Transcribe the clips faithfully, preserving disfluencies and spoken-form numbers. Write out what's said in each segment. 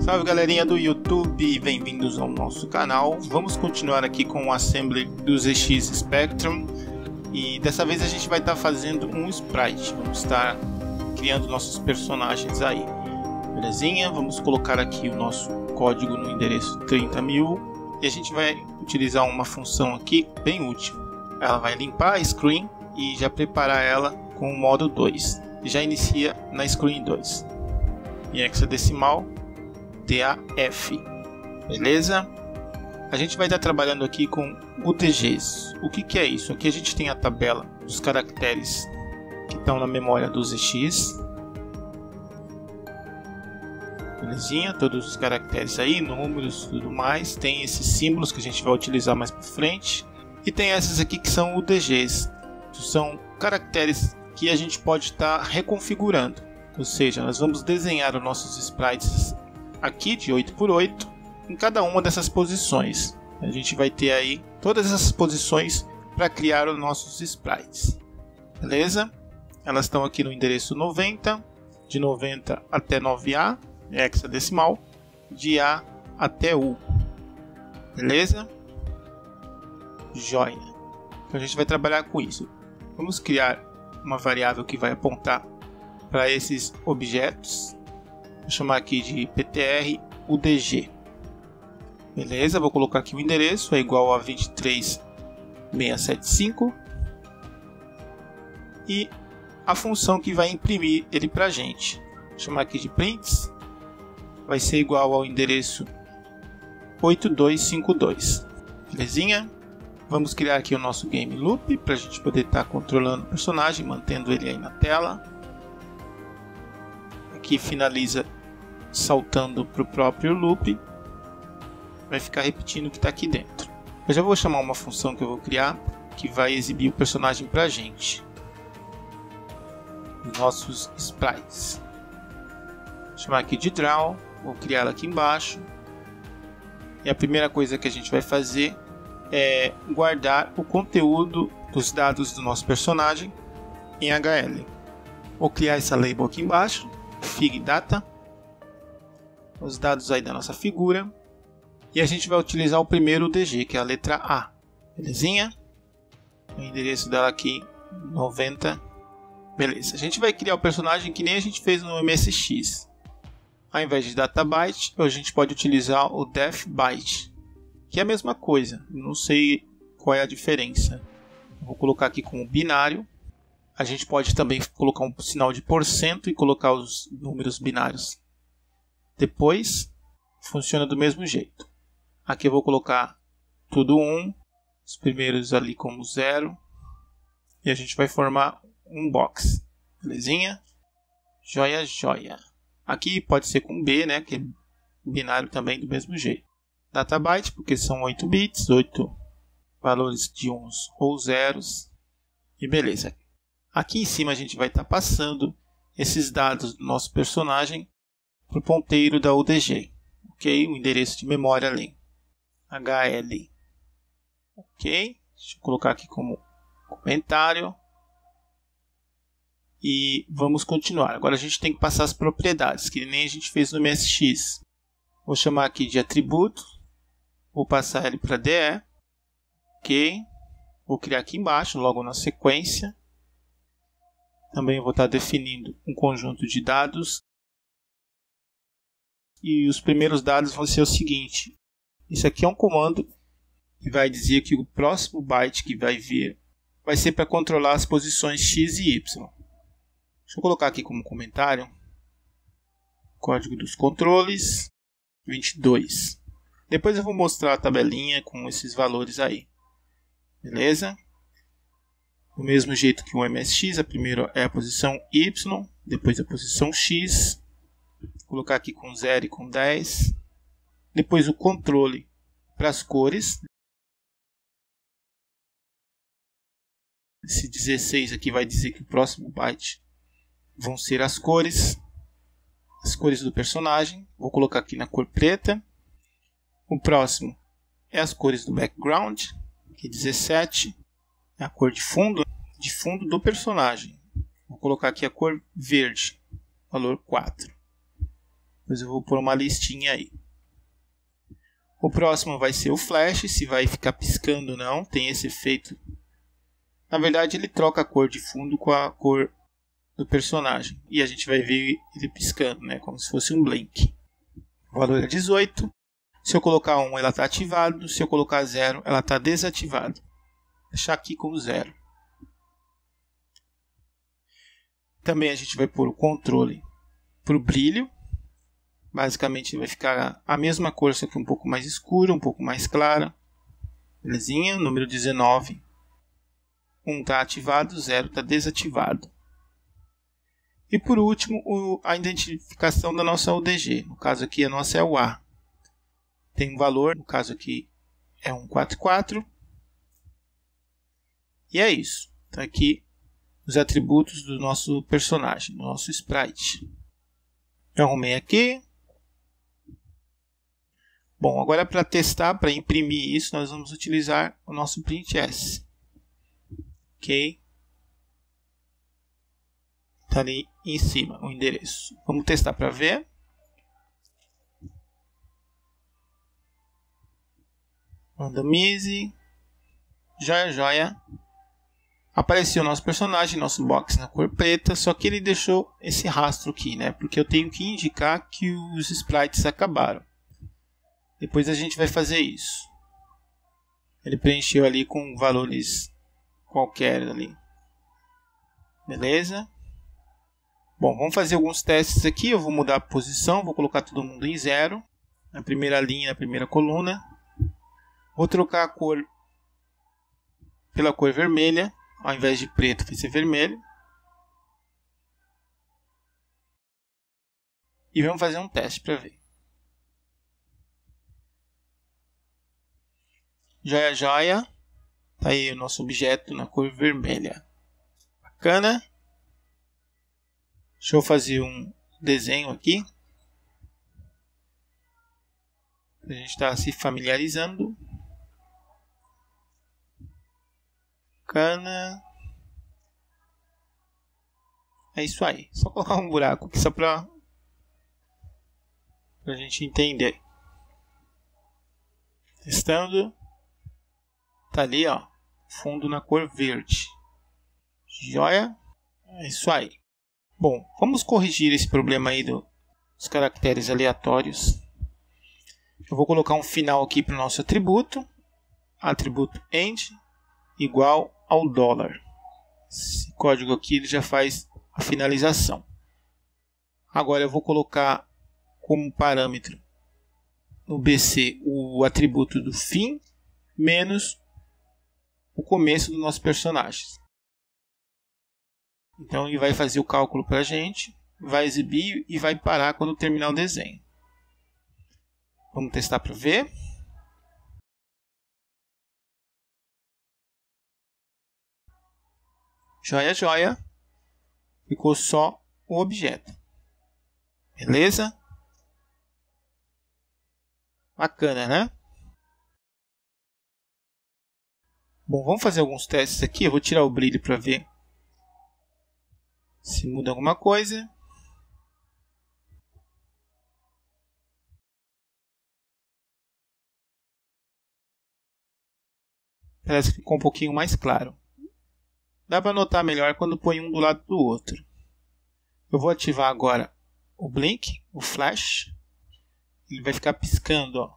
Salve galerinha do YouTube, bem-vindos ao nosso canal. Vamos continuar aqui com o assembly do Z X Spectrum e dessa vez a gente vai estar fazendo um sprite. Vamos estar criando nossos personagens aí, belezinha? Vamos colocar aqui o nosso código no endereço trinta mil e a gente vai utilizar uma função aqui bem útil. Ela vai limpar a screen e já preparar ela com o modo dois. Já inicia na screen dois. Em hexadecimal D A F, beleza? A gente vai estar trabalhando aqui com U D Gs. O que, que é isso? Aqui a gente tem a tabela dos caracteres que estão na memória do Z X, belezinha? Todos os caracteres aí, números, tudo mais. Tem esses símbolos que a gente vai utilizar mais para frente e tem essas aqui que são U D Gs. São caracteres que a gente pode estar reconfigurando, ou seja, nós vamos desenhar os nossos sprites aqui de oito por oito em cada uma dessas posições. A gente vai ter aí todas essas posições para criar os nossos sprites, beleza? Elas estão aqui no endereço noventa, de noventa até nove A, hexadecimal, de A até U, beleza? Joia! Então a gente vai trabalhar com isso. Vamos criar uma variável que vai apontar para esses objetos. Vou chamar aqui de P T R U D G. Beleza, vou colocar aqui o endereço é igual a vinte e três mil seiscentos e setenta e cinco e a função que vai imprimir ele para a gente. Vou chamar aqui de prints, vai ser igual ao endereço oito dois cinco dois. Belezinha? Vamos criar aqui o nosso game loop para a gente poder estar controlando o personagem, mantendo ele aí na tela. Aqui finaliza saltando para o próprio loop, vai ficar repetindo o que está aqui dentro. Eu já vou chamar uma função que eu vou criar que vai exibir o personagem para a gente, os nossos sprites. Vou chamar aqui de draw, vou criar ela aqui embaixo e a primeira coisa que a gente vai fazer é guardar o conteúdo dos dados do nosso personagem em H L. Vou criar essa label aqui embaixo, fig data, os dados aí da nossa figura, e a gente vai utilizar o primeiro U D G, que é a letra A, belezinha? O endereço dela aqui noventa, beleza? A gente vai criar o personagem que nem a gente fez no M S X. Ao invés de data byte, a gente pode utilizar o def byte, que é a mesma coisa, não sei qual é a diferença. Vou colocar aqui como binário. A gente pode também colocar um sinal de porcento e colocar os números binários depois. Funciona do mesmo jeito. Aqui eu vou colocar tudo um, os primeiros ali como zero, e a gente vai formar um box, belezinha? Joia, joia. Aqui pode ser com B, né, que é binário também do mesmo jeito. Data byte, porque são oito bits, oito valores de uns ou zeros, e beleza. Aqui em cima a gente vai estar passando esses dados do nosso personagem para o ponteiro da U D G, ok? O endereço de memória ali, H L, ok? Deixa eu colocar aqui como comentário e vamos continuar. Agora a gente tem que passar as propriedades, que nem a gente fez no M S X. Vou chamar aqui de atributo, vou passar ele para D E, ok? Vou criar aqui embaixo, logo na sequência. Também vou estar definindo um conjunto de dados. E os primeiros dados vão ser o seguinte. Isso aqui é um comando que vai dizer que o próximo byte que vai vir vai ser para controlar as posições X e Y. Deixa eu colocar aqui como comentário. Código dos controles vinte e dois. Depois eu vou mostrar a tabelinha com esses valores aí. Beleza? Do mesmo jeito que o M S X, a primeira é a posição Y, depois a posição X. Vou colocar aqui com zero e com dez. Depois o controle para as cores. Esse dezesseis aqui vai dizer que o próximo byte vão ser as cores. As cores do personagem. Vou colocar aqui na cor preta. O próximo é as cores do background, que é dezessete. É a cor de fundo, de fundo do personagem. Vou colocar aqui a cor verde, valor quatro. Depois eu vou pôr uma listinha aí. O próximo vai ser o flash, se vai ficar piscando ou não, tem esse efeito. Na verdade ele troca a cor de fundo com a cor do personagem. E a gente vai ver ele piscando, né? Como se fosse um blink. O valor é dezoito. Se eu colocar um, ela está ativada. Se eu colocar zero, ela está desativada. Vou deixar aqui como zero. Também a gente vai pôr o controle para o brilho. Basicamente vai ficar a mesma cor, só que um pouco mais escura, um pouco mais clara. Belezinha? Número dezenove. um está ativado, zero está desativado. E por último, o, a identificação da nossa U D G. No caso aqui, a nossa é o A. Tem um valor, no caso aqui é um quatro quatro. E é isso. Está aqui os atributos do nosso personagem, do nosso sprite. Eu arrumei aqui. Bom, agora para testar, para imprimir isso, nós vamos utilizar o nosso print.s. Ok? Está ali em cima o endereço. Vamos testar para ver. Randomize. Joia, joia. Apareceu o nosso personagem, nosso box na cor preta, só que ele deixou esse rastro aqui, né? Porque eu tenho que indicar que os sprites acabaram. Depois a gente vai fazer isso. Ele preencheu ali com valores qualquer ali. Beleza? Bom, vamos fazer alguns testes aqui. Eu vou mudar a posição, vou colocar todo mundo em zero. Na primeira linha, na primeira coluna. Vou trocar a cor pela cor vermelha. Ao invés de preto, vai ser vermelho. E vamos fazer um teste para ver. Joia, joia. Tá aí o nosso objeto na cor vermelha. Bacana. Deixa eu fazer um desenho aqui. A gente está se familiarizando. Bacana. É isso aí. Só colocar um buraco aqui só para a gente entender. Testando. Tá ali, ó. Fundo na cor verde. Joia. É isso aí. Bom, vamos corrigir esse problema aí do, dos caracteres aleatórios. Eu vou colocar um final aqui para o nosso atributo. Atributo end igual ao dólar. Esse código aqui ele já faz a finalização. Agora eu vou colocar como parâmetro no B C o atributo do fim menos o começo do nosso personagem. Então ele vai fazer o cálculo para a gente, vai exibir e vai parar quando terminar o desenho. Vamos testar para ver. Joia, joia. Ficou só o objeto. Beleza? Bacana, né? Bom, vamos fazer alguns testes aqui. Eu vou tirar o brilho para ver se muda alguma coisa. Parece que ficou um pouquinho mais claro. Dá para notar melhor quando põe um do lado do outro. Eu vou ativar agora o blink, o flash. Ele vai ficar piscando, ó.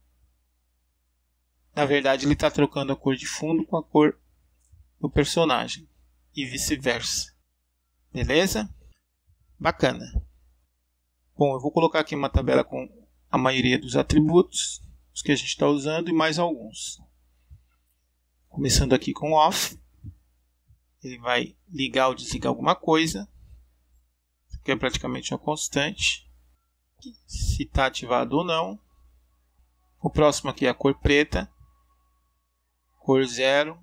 Na verdade, ele está trocando a cor de fundo com a cor do personagem. E vice-versa. Beleza? Bacana. Bom, eu vou colocar aqui uma tabela com a maioria dos atributos. Os que a gente está usando e mais alguns. Começando aqui com off. Ele vai ligar ou desligar alguma coisa. Isso aqui é praticamente uma constante. Se está ativado ou não. O próximo aqui é a cor preta. Cor zero.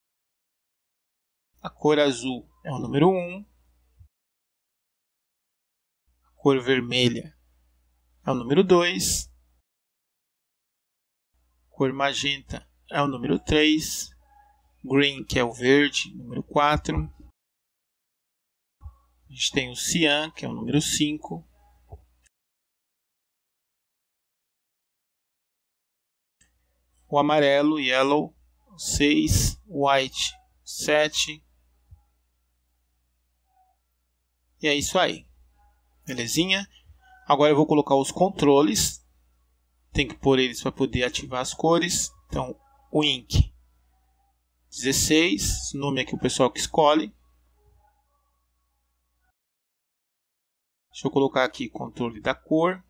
A cor azul é o número um. A cor vermelha é o número dois. A cor magenta é o número três. Green, que é o verde, número quatro. A gente tem o cian, que é o número cinco. o amarelo, yellow, seis, white, sete. E é isso aí. Belezinha? Agora eu vou colocar os controles. Tem que pôr eles para poder ativar as cores. Então, o ink dezesseis, o nome aqui o pessoal que escolhe. Deixa eu colocar aqui controle da cor.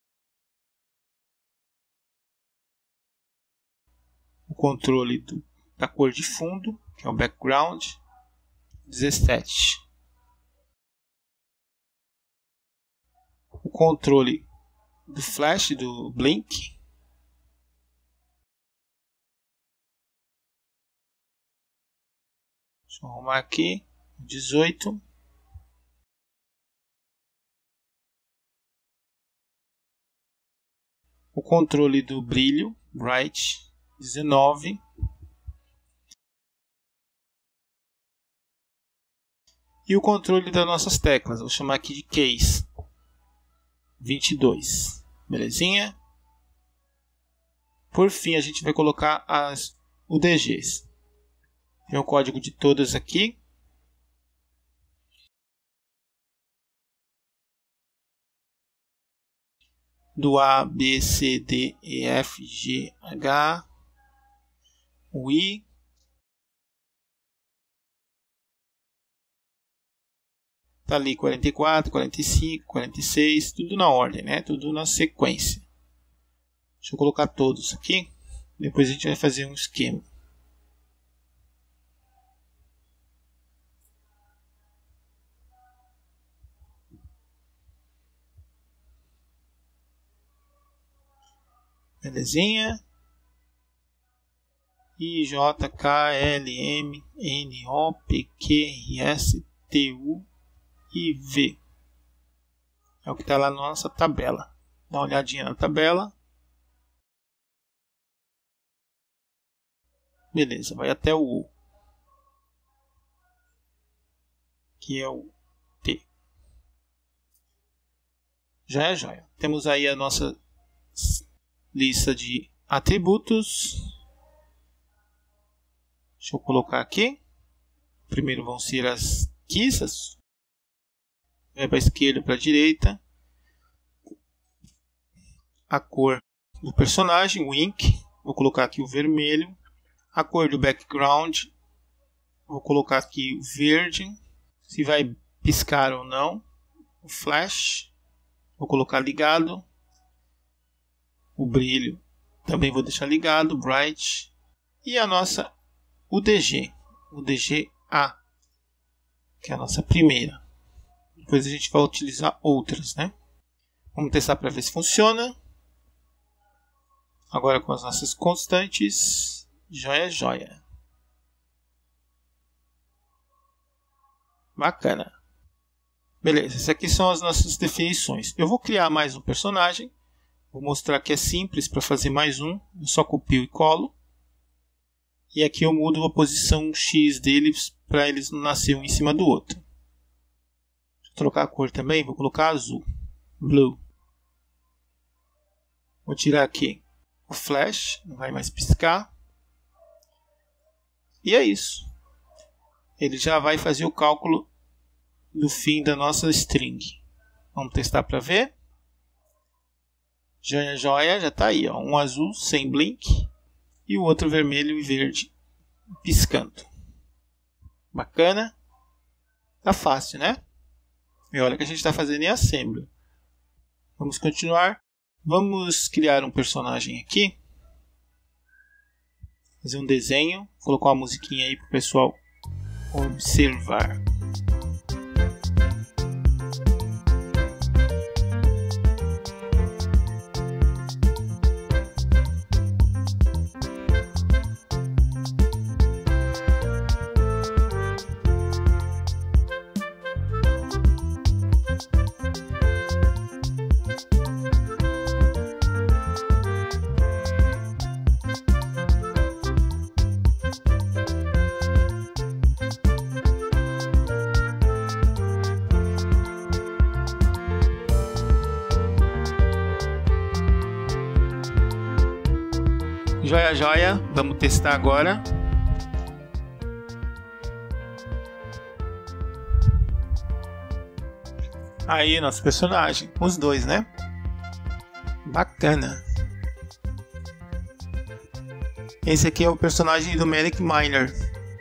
O controle do, da cor de fundo, que é o background, dezessete. O controle do flash, do blink. Deixa eu arrumar aqui, dezoito. O controle do brilho, bright, dezenove. E o controle das nossas teclas, vou chamar aqui de case, vinte e dois. Belezinha? Por fim, a gente vai colocar as U D Gs. Tem o código de todas aqui. Do A, B, C, D, E, F, G, H, o I. Tá ali quarenta e quatro, quarenta e cinco, quarenta e seis, tudo na ordem, né? Tudo na sequência. Deixa eu colocar todos aqui. Depois a gente vai fazer um esquema. Belezinha? I, J, K, L, M, N, O, P, Q, R, S, T, U e V. É o que está lá na nossa tabela. Dá uma olhadinha na tabela. Beleza, vai até o U, que é o T. Já é joia. Temos aí a nossa lista de atributos. Deixa eu colocar aqui. Primeiro vão ser as keys. Vai para a esquerda, para a direita. A cor do personagem, o ink. Vou colocar aqui o vermelho. A cor do background. Vou colocar aqui o verde. Se vai piscar ou não. O flash. Vou colocar ligado. O brilho também vou deixar ligado, bright. E a nossa U D G, U D G A, que é a nossa primeira. Depois a gente vai utilizar outras, né? Vamos testar para ver se funciona. Agora com as nossas constantes, joia, joia. Bacana. Beleza, essas aqui são as nossas definições. Eu vou criar mais um personagem. Vou mostrar que é simples para fazer mais um. Eu só copio e colo. E aqui eu mudo a posição X deles para eles não nascerem um em cima do outro. Deixa eu trocar a cor também. Vou colocar azul. Blue. Vou tirar aqui o flash. Não vai mais piscar. E é isso. Ele já vai fazer o cálculo do fim da nossa string. Vamos testar para ver. Joia, joia, já está aí, ó, um azul sem blink e o outro vermelho e verde piscando. Bacana? Tá fácil, né? E olha que a gente está fazendo em Assembly. Vamos continuar. Vamos criar um personagem aqui. Fazer um desenho. Vou colocar uma musiquinha aí para o pessoal observar. Joia, joia. Vamos testar agora. Aí, nosso personagem. Os dois, né? Bacana. Esse aqui é o personagem do Manic Miner.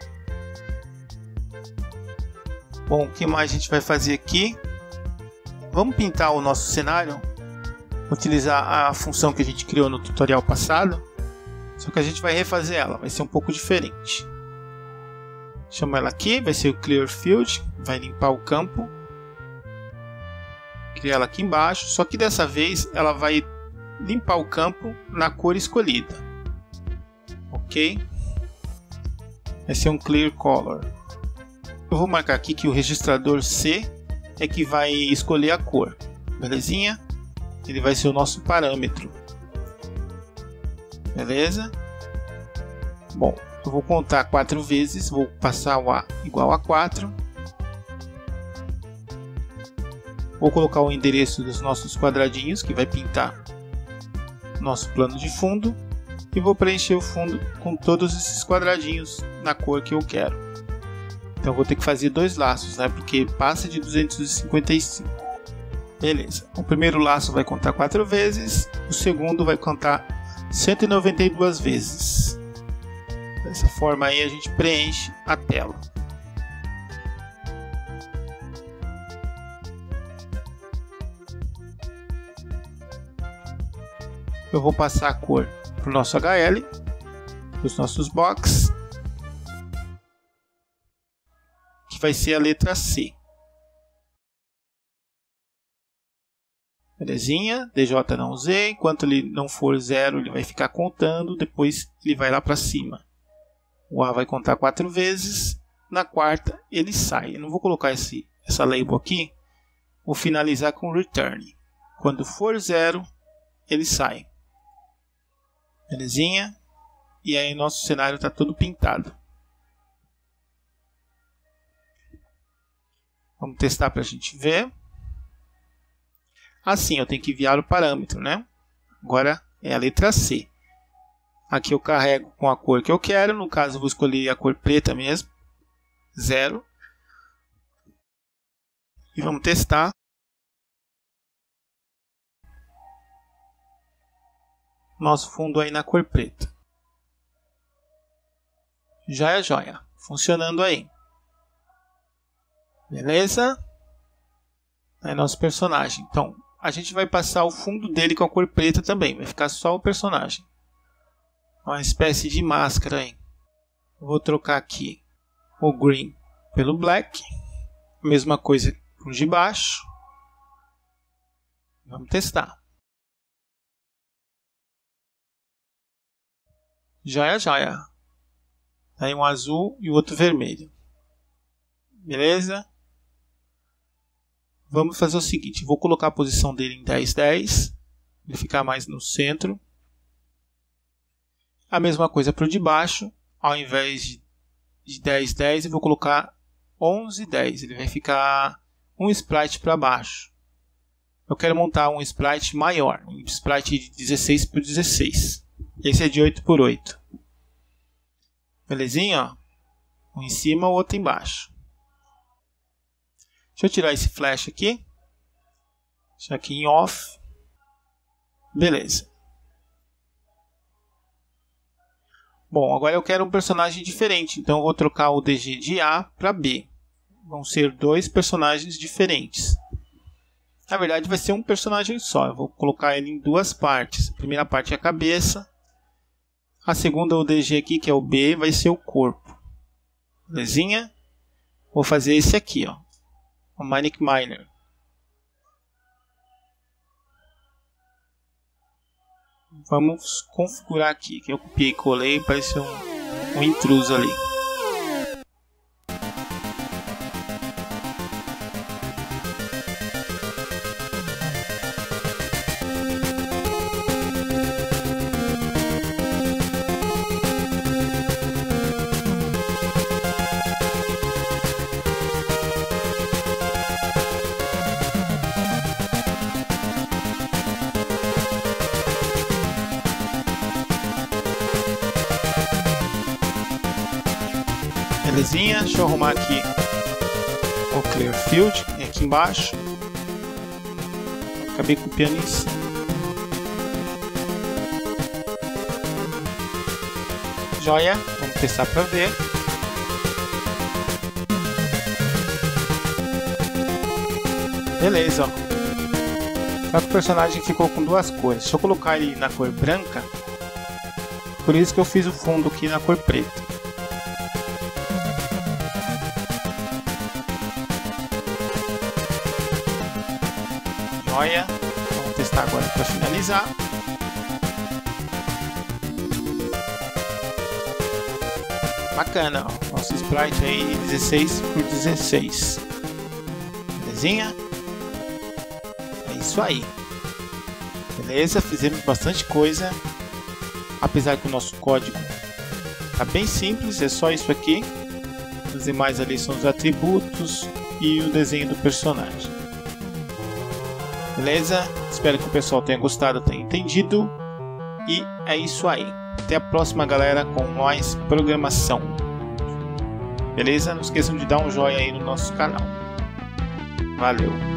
Bom, o que mais a gente vai fazer aqui? Vamos pintar o nosso cenário. Utilizar a função que a gente criou no tutorial passado. Só que a gente vai refazer ela. Vai ser um pouco diferente. Chama ela aqui. Vai ser o Clear Field. Vai limpar o campo. Criar ela aqui embaixo. Só que dessa vez ela vai limpar o campo na cor escolhida. Ok? Vai ser um Clear Color. Eu vou marcar aqui que o registrador C é que vai escolher a cor. Belezinha? Ele vai ser o nosso parâmetro. Beleza? Bom, eu vou contar quatro vezes. Vou passar o A igual a quatro. Vou colocar o endereço dos nossos quadradinhos, que vai pintar nosso plano de fundo. E vou preencher o fundo com todos esses quadradinhos na cor que eu quero. Então vou ter que fazer dois laços, né? Porque passa de duzentos e cinquenta e cinco. Beleza. O primeiro laço vai contar quatro vezes. O segundo vai contar cento e noventa e duas vezes. Dessa forma aí a gente preenche a tela. Eu vou passar a cor para o nosso H L, para os nossos box, que vai ser a letra C. Belezinha? D J não usei. Enquanto ele não for zero, ele vai ficar contando. Depois ele vai lá para cima. O A vai contar quatro vezes. Na quarta ele sai. Eu não vou colocar esse, essa label aqui. Vou finalizar com return. Quando for zero, ele sai. Belezinha? E aí nosso cenário está todo pintado. Vamos testar para a gente ver. Assim, eu tenho que enviar o parâmetro, né? Agora é a letra C. Aqui eu carrego com a cor que eu quero. No caso, eu vou escolher a cor preta mesmo. Zero. E vamos testar. Nosso fundo aí na cor preta. Joia, joia. Funcionando aí. Beleza? Aí nosso personagem. Então, a gente vai passar o fundo dele com a cor preta também. Vai ficar só o personagem. Uma espécie de máscara aí. Vou trocar aqui o green pelo black. Mesma coisa com o de baixo. Vamos testar. Joia, joia. Aí um azul e o outro vermelho. Beleza? Vamos fazer o seguinte. Vou colocar a posição dele em dez, dez. Ele ficar mais no centro. A mesma coisa para o de baixo. Ao invés de, de dez, dez, eu vou colocar onze, dez. Ele vai ficar um sprite para baixo. Eu quero montar um sprite maior. Um sprite de dezesseis por dezesseis. Esse é de oito por oito. Belezinha? Ó. Um em cima, o outro embaixo. Deixa eu tirar esse flash aqui. Deixa aqui em off. Beleza. Bom, agora eu quero um personagem diferente. Então eu vou trocar o D G de A para B. Vão ser dois personagens diferentes. Na verdade vai ser um personagem só. Eu vou colocar ele em duas partes. A primeira parte é a cabeça. A segunda, o D G aqui, que é o B, vai ser o corpo. Belezinha? Vou fazer esse aqui, ó. O Manic Miner. Vamos configurar aqui, que eu copiei e colei, parece um, um intruso ali. Belezinha, deixa eu arrumar aqui o Clear Field aqui embaixo. Acabei copiando isso. Joia, vamos testar para ver. Beleza, ó. O personagem ficou com duas cores. Deixa eu colocar ele na cor branca. Por isso que eu fiz o fundo aqui na cor preta. Joia. Vamos testar agora para finalizar. Bacana, ó. Nosso sprite aí dezesseis por dezesseis. Belezinha? É isso aí. Beleza, fizemos bastante coisa. Apesar que o nosso código tá bem simples, é só isso aqui. Os demais ali são os atributos e o desenho do personagem. Beleza? Espero que o pessoal tenha gostado, tenha entendido. E é isso aí. Até a próxima, galera, com mais programação. Beleza? Não esqueçam de dar um joinha aí no nosso canal. Valeu!